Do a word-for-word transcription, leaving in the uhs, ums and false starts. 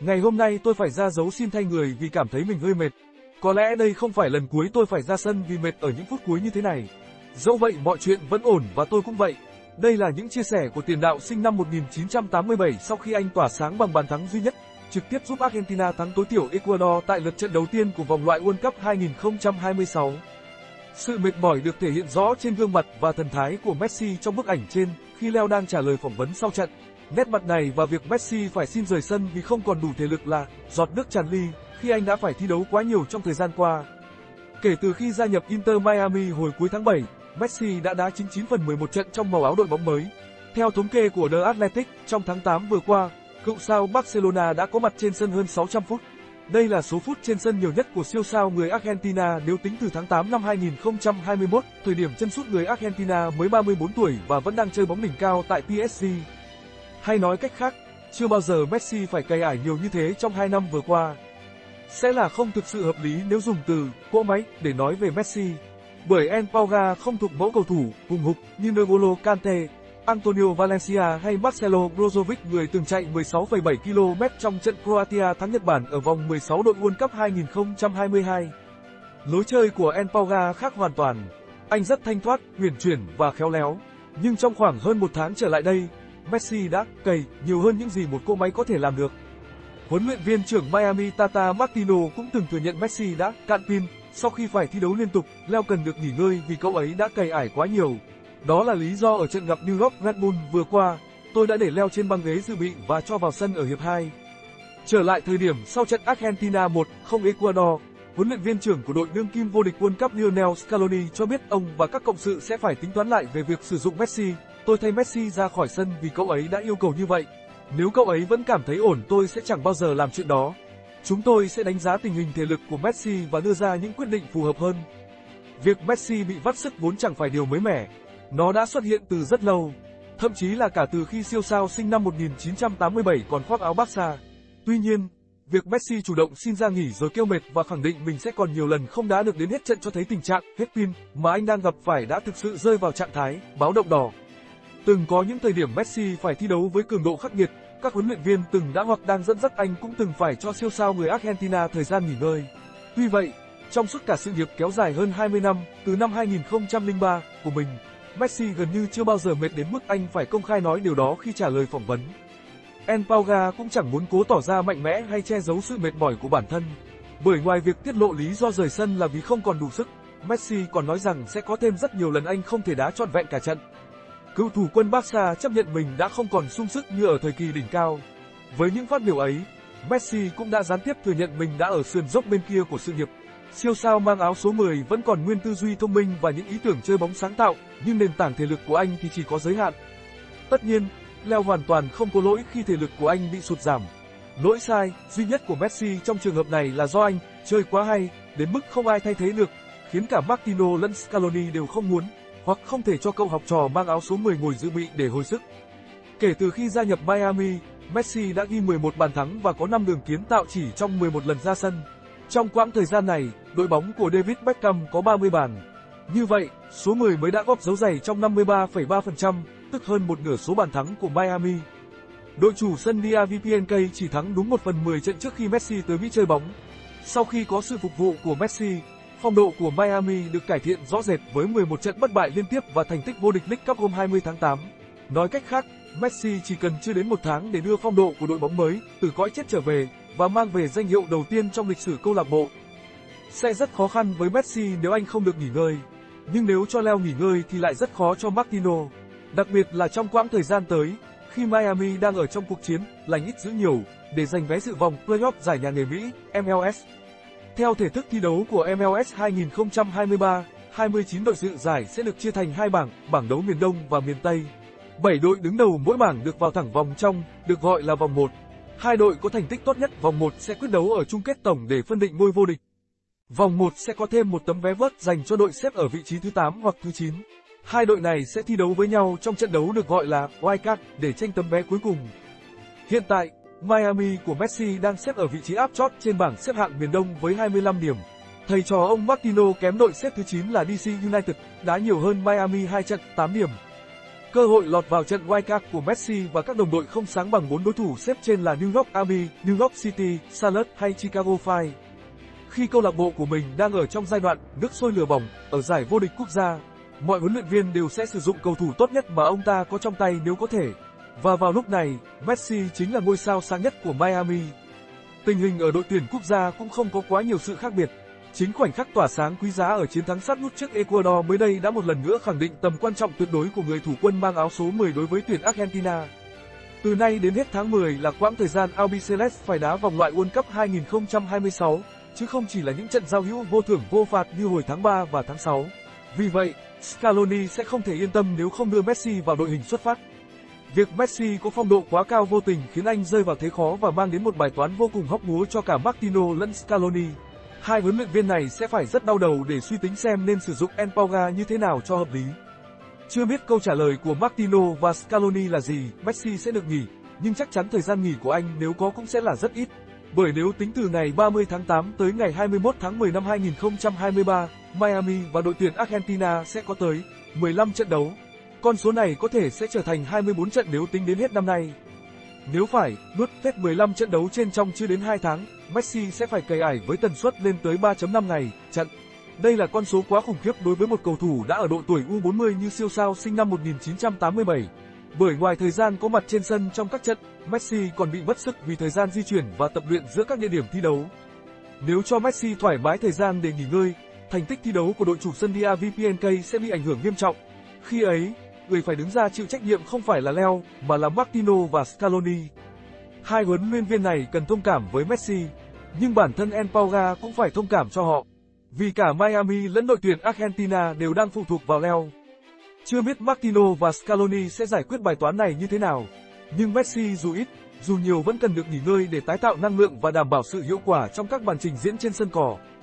Ngày hôm nay tôi phải ra dấu xin thay người vì cảm thấy mình hơi mệt. Có lẽ đây không phải lần cuối tôi phải ra sân vì mệt ở những phút cuối như thế này. Dẫu vậy mọi chuyện vẫn ổn và tôi cũng vậy. Đây là những chia sẻ của tiền đạo sinh năm một nghìn chín trăm tám mươi bảy sau khi anh tỏa sáng bằng bàn thắng duy nhất, trực tiếp giúp Argentina thắng tối thiểu Ecuador tại lượt trận đầu tiên của vòng loại World Cup hai nghìn không trăm hai mươi sáu. Sự mệt mỏi được thể hiện rõ trên gương mặt và thần thái của Messi trong bức ảnh trên khi Leo đang trả lời phỏng vấn sau trận. Nét mặt này và việc Messi phải xin rời sân vì không còn đủ thể lực là giọt nước tràn ly khi anh đã phải thi đấu quá nhiều trong thời gian qua. Kể từ khi gia nhập Inter Miami hồi cuối tháng bảy, Messi đã đá chín mươi chín phần mười một trận trong màu áo đội bóng mới. Theo thống kê của The Athletic, trong tháng tám vừa qua, cựu sao Barcelona đã có mặt trên sân hơn sáu trăm phút. Đây là số phút trên sân nhiều nhất của siêu sao người Argentina nếu tính từ tháng tám năm hai nghìn không trăm hai mươi mốt, thời điểm chân sút người Argentina mới ba mươi bốn tuổi và vẫn đang chơi bóng đỉnh cao tại pê ét giê. Hay nói cách khác, chưa bao giờ Messi phải cày ải nhiều như thế trong hai năm vừa qua. Sẽ là không thực sự hợp lý nếu dùng từ cỗ máy để nói về Messi, bởi El Pulga không thuộc mẫu cầu thủ hùng hục như N'Golo Kante, Antonio Valencia hay Marcelo Brozovic, người từng chạy mười sáu phẩy bảy ki lô mét trong trận Croatia thắng Nhật Bản ở vòng mười sáu đội World Cup hai nghìn không trăm hai mươi hai. Lối chơi của El Pulga khác hoàn toàn. Anh rất thanh thoát, huyền chuyển và khéo léo. Nhưng trong khoảng hơn một tháng trở lại đây, Messi đã cày nhiều hơn những gì một cỗ máy có thể làm được. Huấn luyện viên trưởng Miami Tata Martino cũng từng thừa nhận Messi đã cạn pin sau khi phải thi đấu liên tục. Leo cần được nghỉ ngơi vì cậu ấy đã cày ải quá nhiều. Đó là lý do ở trận gặp New York Red Bull vừa qua, tôi đã để Leo trên băng ghế dự bị và cho vào sân ở hiệp hai. Trở lại thời điểm sau trận Argentina một không Ecuador, huấn luyện viên trưởng của đội đương kim vô địch World Cup Lionel Scaloni cho biết ông và các cộng sự sẽ phải tính toán lại về việc sử dụng Messi. Tôi thay Messi ra khỏi sân vì cậu ấy đã yêu cầu như vậy. Nếu cậu ấy vẫn cảm thấy ổn, tôi sẽ chẳng bao giờ làm chuyện đó. Chúng tôi sẽ đánh giá tình hình thể lực của Messi và đưa ra những quyết định phù hợp hơn. Việc Messi bị vắt sức vốn chẳng phải điều mới mẻ. Nó đã xuất hiện từ rất lâu, thậm chí là cả từ khi siêu sao sinh năm một nghìn chín trăm tám mươi bảy còn khoác áo Barca. Tuy nhiên, việc Messi chủ động xin ra nghỉ rồi kêu mệt và khẳng định mình sẽ còn nhiều lần không đá được đến hết trận cho thấy tình trạng hết pin mà anh đang gặp phải đã thực sự rơi vào trạng thái báo động đỏ. Từng có những thời điểm Messi phải thi đấu với cường độ khắc nghiệt, các huấn luyện viên từng đã hoặc đang dẫn dắt anh cũng từng phải cho siêu sao người Argentina thời gian nghỉ ngơi. Tuy vậy, trong suốt cả sự nghiệp kéo dài hơn hai mươi năm, từ năm hai nghìn không trăm lẻ ba của mình, Messi gần như chưa bao giờ mệt đến mức anh phải công khai nói điều đó khi trả lời phỏng vấn. El Pulga cũng chẳng muốn cố tỏ ra mạnh mẽ hay che giấu sự mệt mỏi của bản thân. Bởi ngoài việc tiết lộ lý do rời sân là vì không còn đủ sức, Messi còn nói rằng sẽ có thêm rất nhiều lần anh không thể đá trọn vẹn cả trận. Cựu thủ quân Barca chấp nhận mình đã không còn sung sức như ở thời kỳ đỉnh cao. Với những phát biểu ấy, Messi cũng đã gián tiếp thừa nhận mình đã ở sườn dốc bên kia của sự nghiệp. Siêu sao mang áo số mười vẫn còn nguyên tư duy thông minh và những ý tưởng chơi bóng sáng tạo, nhưng nền tảng thể lực của anh thì chỉ có giới hạn. Tất nhiên, Leo hoàn toàn không có lỗi khi thể lực của anh bị sụt giảm. Lỗi sai duy nhất của Messi trong trường hợp này là do anh chơi quá hay, đến mức không ai thay thế được, khiến cả Martino lẫn Scaloni đều không muốn, hoặc không thể cho cậu học trò mang áo số mười ngồi dự bị để hồi sức. Kể từ khi gia nhập Miami, Messi đã ghi mười một bàn thắng và có năm đường kiến tạo chỉ trong mười một lần ra sân. Trong quãng thời gian này, đội bóng của David Beckham có ba mươi bàn. Như vậy, số mười mới đã góp dấu giày trong năm mươi ba phẩy ba phần trăm, tức hơn một nửa số bàn thắng của Miami. Đội chủ sân đê rờ vê pê en ca chỉ thắng đúng một phần mười trận trước khi Messi tới Mỹ chơi bóng. Sau khi có sự phục vụ của Messi, phong độ của Miami được cải thiện rõ rệt với mười một trận bất bại liên tiếp và thành tích vô địch League Cup hôm hai mươi tháng tám. Nói cách khác, Messi chỉ cần chưa đến một tháng để đưa phong độ của đội bóng mới từ cõi chết trở về và mang về danh hiệu đầu tiên trong lịch sử câu lạc bộ. Sẽ rất khó khăn với Messi nếu anh không được nghỉ ngơi, nhưng nếu cho Leo nghỉ ngơi thì lại rất khó cho Martino, đặc biệt là trong quãng thời gian tới, khi Miami đang ở trong cuộc chiến lành ít dữ nhiều để giành vé dự vòng playoff giải nhà nghề Mỹ M L S. Theo thể thức thi đấu của M L S hai nghìn không trăm hai mươi ba, hai mươi chín đội dự giải sẽ được chia thành hai bảng, bảng đấu miền Đông và miền Tây. bảy đội đứng đầu mỗi bảng được vào thẳng vòng trong, được gọi là vòng một. Hai đội có thành tích tốt nhất vòng một sẽ quyết đấu ở chung kết tổng để phân định ngôi vô địch. Vòng một sẽ có thêm một tấm vé vớt dành cho đội xếp ở vị trí thứ tám hoặc thứ chín. Hai đội này sẽ thi đấu với nhau trong trận đấu được gọi là Wild Card để tranh tấm vé cuối cùng. Hiện tại, Miami của Messi đang xếp ở vị trí áp chót trên bảng xếp hạng miền Đông với hai mươi lăm điểm. Thầy trò ông Martino kém đội xếp thứ chín là D C United, đá nhiều hơn Miami hai trận, tám điểm. Cơ hội lọt vào trận wildcard của Messi và các đồng đội không sáng bằng bốn đối thủ xếp trên là New York Army, New York City, Charlotte hay Chicago Fire. Khi câu lạc bộ của mình đang ở trong giai đoạn nước sôi lửa bỏng ở giải vô địch quốc gia, mọi huấn luyện viên đều sẽ sử dụng cầu thủ tốt nhất mà ông ta có trong tay nếu có thể. Và vào lúc này, Messi chính là ngôi sao sáng nhất của Miami. Tình hình ở đội tuyển quốc gia cũng không có quá nhiều sự khác biệt. Chính khoảnh khắc tỏa sáng quý giá ở chiến thắng sát nút trước Ecuador mới đây đã một lần nữa khẳng định tầm quan trọng tuyệt đối của người thủ quân mang áo số mười đối với tuyển Argentina. Từ nay đến hết tháng mười là quãng thời gian Albiceleste phải đá vòng loại World Cup hai nghìn không trăm hai mươi sáu, chứ không chỉ là những trận giao hữu vô thưởng vô phạt như hồi tháng ba và tháng sáu. Vì vậy, Scaloni sẽ không thể yên tâm nếu không đưa Messi vào đội hình xuất phát. Việc Messi có phong độ quá cao vô tình khiến anh rơi vào thế khó và mang đến một bài toán vô cùng hóc búa cho cả Martino lẫn Scaloni. Hai huấn luyện viên này sẽ phải rất đau đầu để suy tính xem nên sử dụng El Pulga như thế nào cho hợp lý. Chưa biết câu trả lời của Martino và Scaloni là gì, Messi sẽ được nghỉ, nhưng chắc chắn thời gian nghỉ của anh nếu có cũng sẽ là rất ít. Bởi nếu tính từ ngày ba mươi tháng tám tới ngày hai mươi mốt tháng mười năm hai nghìn không trăm hai mươi ba, Miami và đội tuyển Argentina sẽ có tới mười lăm trận đấu. Con số này có thể sẽ trở thành hai mươi bốn trận nếu tính đến hết năm nay. Nếu phải nuốt hết mười lăm trận đấu trên trong chưa đến hai tháng, Messi sẽ phải cày ải với tần suất lên tới ba phẩy năm ngày trận. Đây là con số quá khủng khiếp đối với một cầu thủ đã ở độ tuổi U bốn mươi như siêu sao sinh năm một nghìn chín trăm tám mươi bảy. Bởi ngoài thời gian có mặt trên sân trong các trận, Messi còn bị mất sức vì thời gian di chuyển và tập luyện giữa các địa điểm thi đấu. Nếu cho Messi thoải mái thời gian để nghỉ ngơi, thành tích thi đấu của đội chủ sân đê rờ vê pê en ca sẽ bị ảnh hưởng nghiêm trọng. Khi ấy, người phải đứng ra chịu trách nhiệm không phải là Leo, mà là Martino và Scaloni. Hai huấn luyện viên này cần thông cảm với Messi, nhưng bản thân El Pulga cũng phải thông cảm cho họ. Vì cả Miami lẫn đội tuyển Argentina đều đang phụ thuộc vào Leo. Chưa biết Martino và Scaloni sẽ giải quyết bài toán này như thế nào, nhưng Messi dù ít, dù nhiều vẫn cần được nghỉ ngơi để tái tạo năng lượng và đảm bảo sự hiệu quả trong các màn trình diễn trên sân cỏ.